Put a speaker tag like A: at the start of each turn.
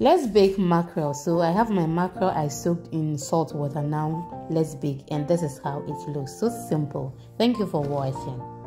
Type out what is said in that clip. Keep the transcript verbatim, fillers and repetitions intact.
A: Let's bake mackerel. So I have my mackerel I soaked in salt water. Now let's bake, and this is how it looks. So simple. Thank you for watching.